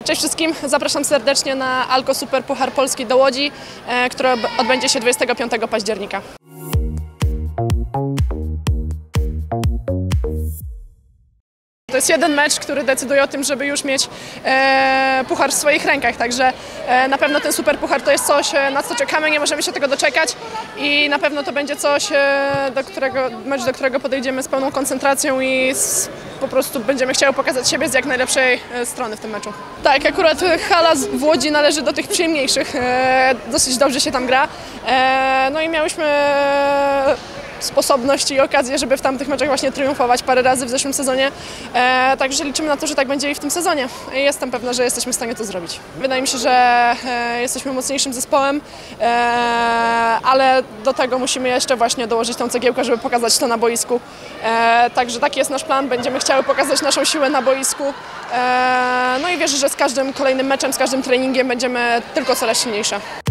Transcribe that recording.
Cześć wszystkim, zapraszam serdecznie na Alko Super Puchar Polski do Łodzi, który odbędzie się 25 października. To jest jeden mecz, który decyduje o tym, żeby już mieć puchar w swoich rękach, także na pewno ten super puchar to jest coś, na co czekamy, nie możemy się tego doczekać i na pewno to będzie coś, mecz, do którego podejdziemy z pełną koncentracją i po prostu będziemy chciały pokazać siebie z jak najlepszej strony w tym meczu. Tak, akurat hala w Łodzi należy do tych przyjemniejszych, dosyć dobrze się tam gra, no i miałyśmy sposobność i okazję, żeby w tamtych meczach właśnie triumfować parę razy w zeszłym sezonie. Także liczymy na to, że tak będzie i w tym sezonie. I jestem pewna, że jesteśmy w stanie to zrobić. Wydaje mi się, że jesteśmy mocniejszym zespołem, ale do tego musimy jeszcze właśnie dołożyć tą cegiełkę, żeby pokazać to na boisku. Także taki jest nasz plan. Będziemy chciały pokazać naszą siłę na boisku. No i wierzę, że z każdym kolejnym meczem, z każdym treningiem będziemy tylko coraz silniejsze.